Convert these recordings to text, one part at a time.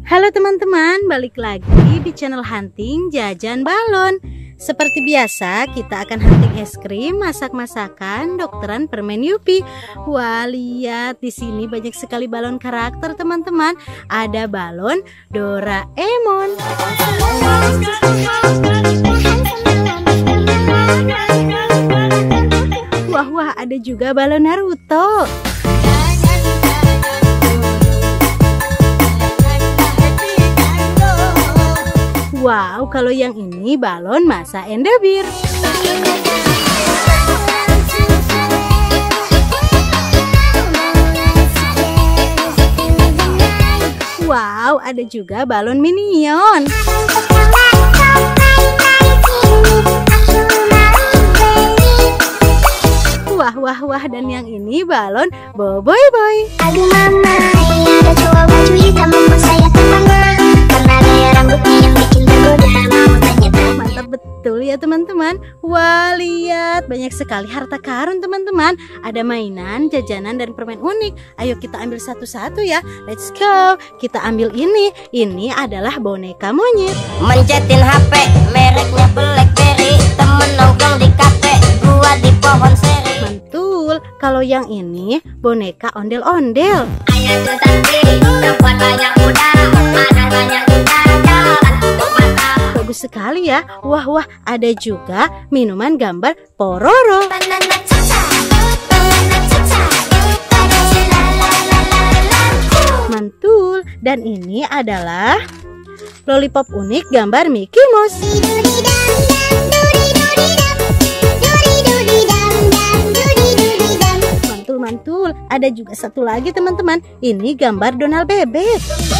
Halo teman-teman, balik lagi di channel Hunting Jajan Balon. Seperti biasa, kita akan hunting es krim, masak-masakan, dokteran permen Yupi. Wah, lihat di sini banyak sekali balon karakter teman-teman. Ada balon Doraemon. Wah, ada juga balon Naruto. Wow, kalau yang ini balon Masa and the Bear. Wow, ada juga balon Minion. Wah, dan yang ini balon Boboiboy Boy. Aduh mama, ada cowok baju hitam membuat saya terpana. Karena gaya rambutnya yang bikin tergoda. Mau tanya. Mantap betul ya teman-teman. Wah, lihat banyak sekali harta karun teman-teman. Ada mainan, jajanan, dan permen unik. Ayo kita ambil satu-satu ya. Let's go. Kita ambil ini. Ini adalah boneka monyet. Mencetin HP, mereknya BlackBerry. Temen nongkrong di kafe, gua di pohon seri. Mantul. Kalau yang ini boneka ondel-ondel. Ayo tuh tadi, dapat banyak muda, ada banyak juga jalan untuk mata. Bagus sekali ya. Wah, ada juga minuman gambar Pororo. Banana caca, banana caca, ada la. Mantul. Dan ini adalah lollipop unik gambar Mickey Mouse. Mantul. Ada juga satu lagi teman-teman. Ini gambar Donald Bebek.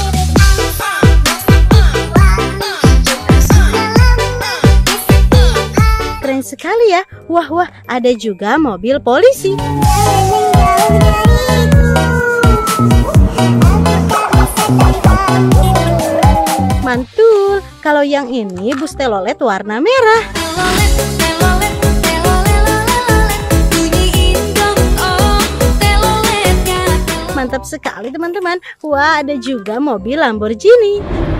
Keren sekali ya. Wah, ada juga mobil polisi. Mantul. Kalau yang ini bus telolet warna merah. Mantap sekali teman-teman. Wah, ada juga mobil Lamborghini.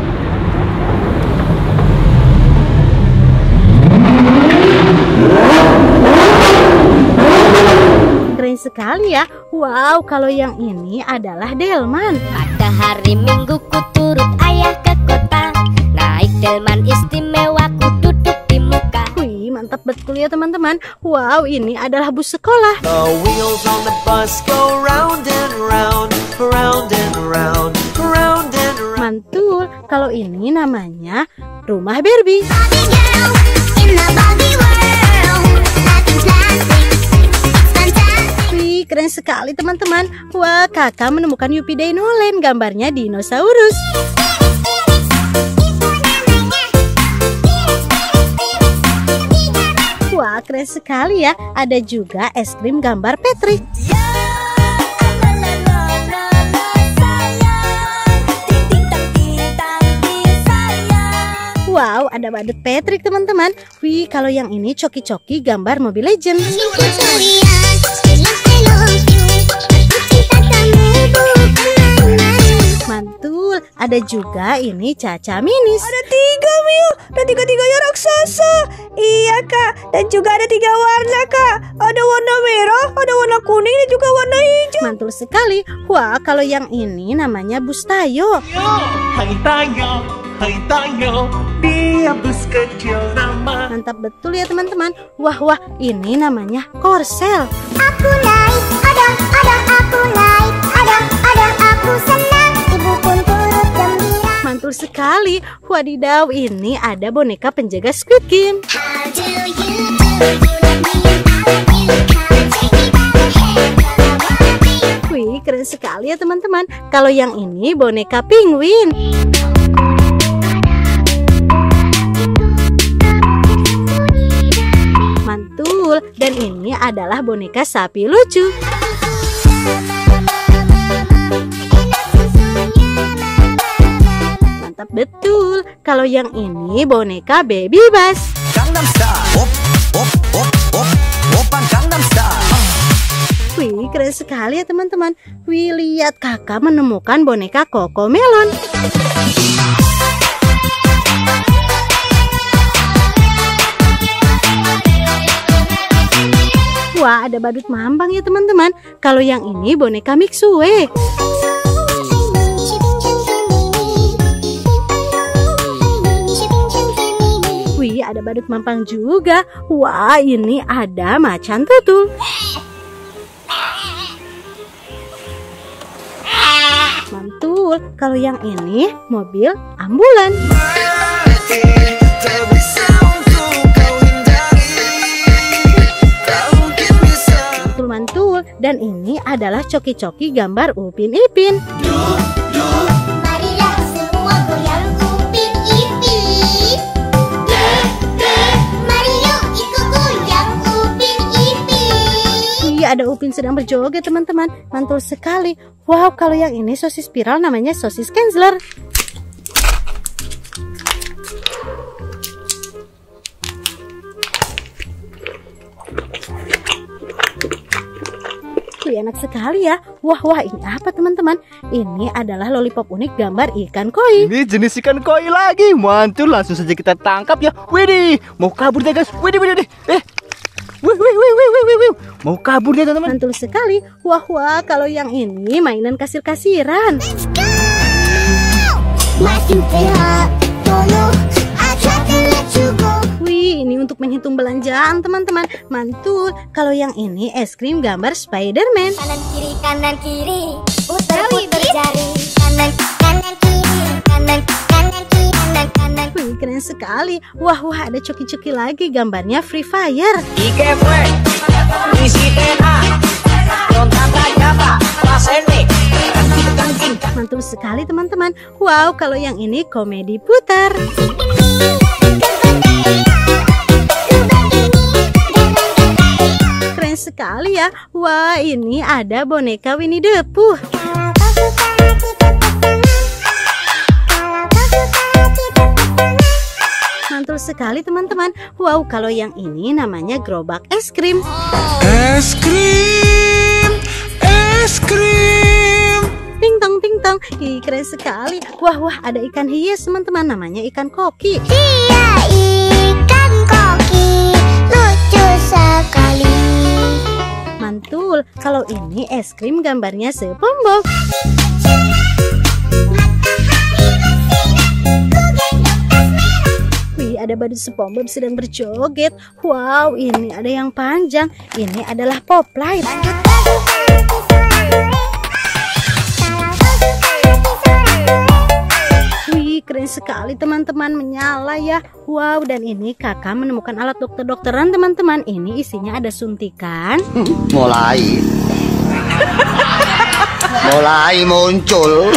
Keren sekali ya. Wow, kalau yang ini adalah delman. Pada hari Minggu ku turut ayah ke kota. Naik delman istimewa ku duduk di muka. Wih, mantap betul ya teman-teman. Wow, ini adalah bus sekolah. The wheels on the bus go round and round, round and round, round and round. Mantul. Kalau ini namanya rumah Barbie. Wih, keren sekali teman-teman. Wah, kakak menemukan Yupi Dinoland. Gambarnya dinosaurus. Wah, keren sekali ya. Ada juga es krim gambar Patrick. Wow, ada badut Patrick teman-teman. Wih, kalau yang ini coki-coki gambar Mobile Legends. Mantul. Ada juga ini Caca Minis. Ada 3 Mil, dan tiga-tiganya raksasa. Iya kak, dan juga ada 3 warna kak. Ada warna merah, ada warna kuning, dan juga warna hijau. Mantul sekali. Wah, kalau yang ini namanya bus Tayo. Hai Tayo, dia bus kecil nama. Mantap betul ya teman-teman. Wah, ini namanya Korsel. Aku naik, ada aku naik, ada aku senang. Ibu pun turut gembira. Mantul sekali. Wadidaw, ini ada boneka penjaga Squid Game. How do you do that mean? You can't take me by the hand. Wih, keren sekali ya teman-teman. Kalau yang ini boneka penguin. Mantul. Dan ini adalah boneka sapi lucu. Mantap betul. Kalau yang ini boneka Baby Bass. Gangnam Style, op, op, op, opan Gangnam Style. Wih, keren sekali ya teman-teman. Wih, lihat kakak menemukan boneka Cocomelon. Wah, ada badut mambang ya teman-teman. Kalau yang ini boneka Mixue. Wih, ada badut mampang juga. Wah, ini ada macan tutul. Mantul. Kalau yang ini mobil ambulan. Mantul. Dan ini adalah coki-coki gambar Upin Ipin. Marilah semua goyang Upin Ipin. Mari yuk ikut goyang Upin Ipin. Iya, ada Upin sedang berjoget teman-teman. Mantul sekali. Wow, kalau yang ini sosis spiral namanya sosis Kenzler. Wih, enak sekali ya. Wah, ini apa teman-teman? Ini adalah lollipop unik gambar ikan koi. Ini jenis ikan koi lagi. Mantul, langsung saja kita tangkap ya. Widih, mau kabur deh guys. Widih. Wih. Mau kabur deh teman-teman. Mantul sekali. Wah, kalau yang ini mainan kasir-kasiran. Maju pihak, tolong, I try to let you go. Wih, ini untuk menghitung belanjaan teman-teman. Mantul. Kalau yang ini es krim gambar Spider-Man. Kanan kiri, putar jari. Kanan kiri. Wih, keren sekali. Wah, ada coki-coki lagi gambarnya Free Fire. Mantul sekali teman-teman. Wow, kalau yang ini komedi putar. Keren sekali ya. Wah, ini ada boneka Winnie the Pooh. Mantul sekali teman-teman. Wow, kalau yang ini namanya gerobak es krim. Es krim. Ting tong. Ih, keren sekali. Wah, ada ikan hias teman-teman, namanya ikan koki. Dia ikan koki, lucu sekali. Mantul. Kalau ini es krim gambarnya SpongeBob. Wih, ada badut SpongeBob sedang berjoget. Wow, ini ada yang panjang. Ini adalah Poplight. Wih, keren sekali teman-teman, menyala ya. Wow, dan ini kakak menemukan alat dokter-dokteran teman-teman. Ini isinya ada suntikan. Mulai muncul.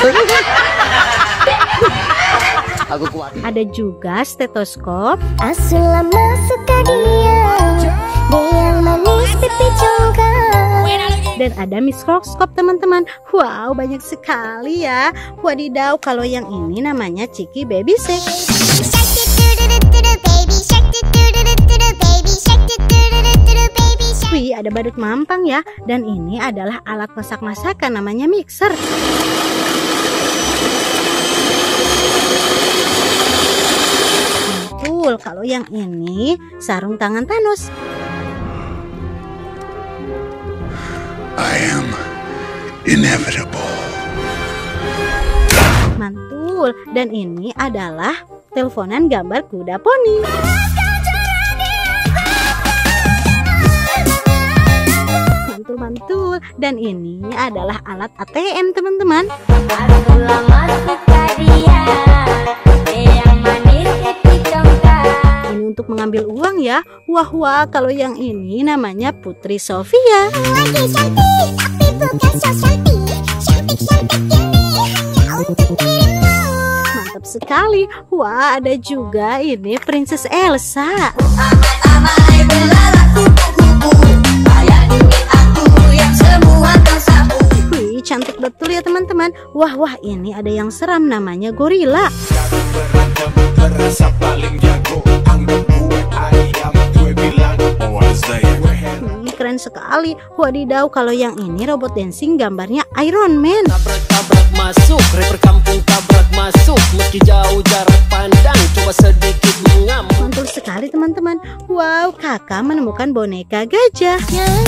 Aku kuat. Ada juga stetoskop. Lama suka dia yang manis pipi congkak. Dan ada mikroskop teman-teman. Wow, banyak sekali ya. Wadidaw, kalau yang ini namanya Ciki Baby Shake. Wih, ada badut mampang ya. Dan ini adalah alat masak-masakan namanya mixer. Betul, kalau yang ini sarung tangan Thanos. I am inevitable. Mantul, dan ini adalah teleponan gambar kuda poni. Mantul, dan ini adalah alat ATM teman-teman. Ini untuk mengambil uang ya. Wah, kalau yang ini namanya Putri Sofia. Lagi cantik, tapi bukan so cantik. Cantik-cantik ini hanya untuk dirimu. Mantap sekali. Wah, ada juga ini Princess Elsa. Wih, cantik betul ya teman-teman. Wah, ini ada yang seram namanya gorila. Wih, keren keren sekali. Wadidaw, kalau yang ini robot dancing gambarnya Iron Man. Tabrak-tabrak masuk, rapper kampung tabrak masuk. Meski jauh jarak pandang, coba sedikit mengamuk. Mantul sekali teman-teman. Wow, kakak menemukan boneka gajah.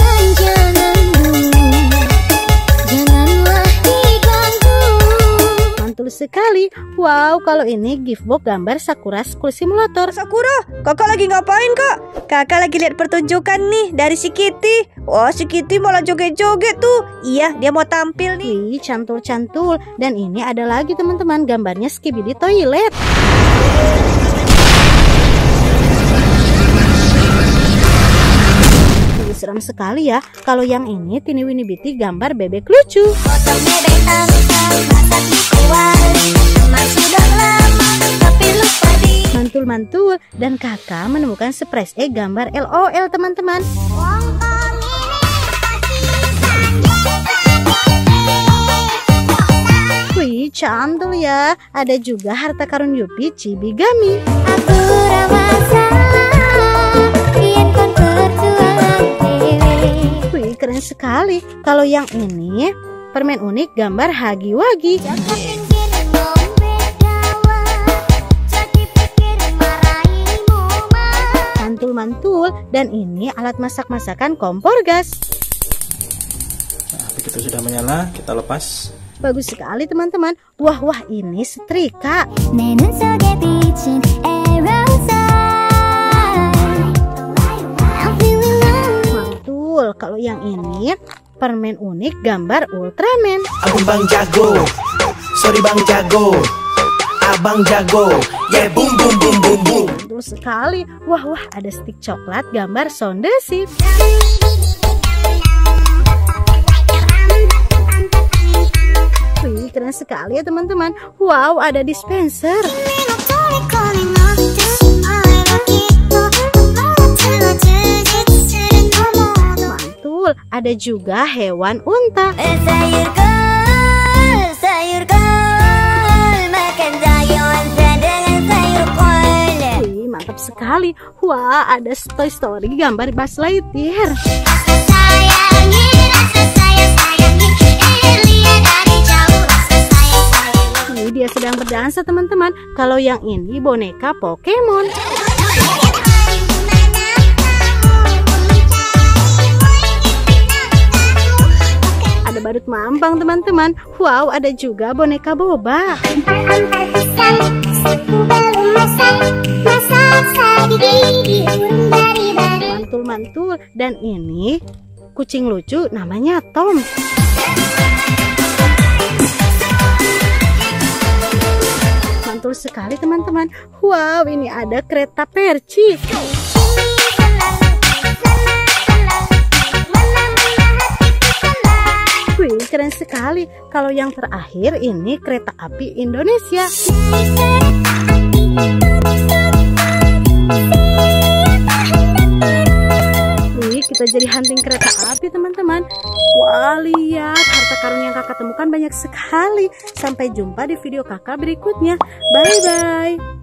Janganlah diganggu. Mantul sekali. Wow, kalau ini gift box gambar Sakura School Simulator. Sakura, kakak lagi ngapain kak? Kakak lagi lihat pertunjukan nih dari si Kitty. Wah, si Kitty malah joget-joget tuh. Iya, dia mau tampil nih. Wih, cantul-cantul. Dan ini ada lagi teman-teman, gambarnya Skibidi Toilet. Wih, seram sekali ya. Kalau yang ini Tiny Winnie Bitty gambar bebek lucu. Potong bebek angkat, masak di kuali. Teman sudah lama, tapi lupa di. Mantul-mantul. Dan kakak menemukan surprise egg gambar LOL teman-teman. Wih, cantul ya. Ada juga harta karun Yupi Cibigami. Aku ramah salah, yen kon perjuangan dewe. Wih, keren sekali. Kalau yang ini permen unik gambar Hagi Wagi. Mantul-mantul. Dan ini alat masak-masakan kompor gas. Nah, begitu sudah menyala, kita lepas. Bagus sekali teman-teman. Wah, ini setrika. 내 눈 속에 비친 aerosol. I'm feeling lonely. Mantul. Kalau yang ini permen unik gambar Ultraman. Abang bang jago, sorry bang jago, abang jago, yeah boom boom boom boom boom. Mantul sekali. Wah, ada stick coklat gambar Soundesif. Wih, keren sekali ya teman-teman. Wow, ada dispenser. Mantul, ada juga hewan unta. sayur kol, makan sayuran dengan sayur kol. Wih, mantap sekali. Wah, ada Toy Story gambar Buzz Lightyear. Rasa sayangi, lihat dari jauh. Rasa sayang. Wih, dia sedang berdansa teman-teman. Kalau yang ini boneka Pokemon. Ada badut mampang teman-teman. Wow, ada juga boneka boba. Mantul-mantul. Dan ini kucing lucu namanya Tom. Mantul sekali teman-teman. Wow, ini ada kereta Perci. Wih, keren sekali. Kalau yang terakhir ini kereta api Indonesia. Wih, kita jadi hunting kereta api teman-teman. Wah, lihat harta karun yang kakak temukan banyak sekali. Sampai jumpa di video kakak berikutnya. Bye-bye.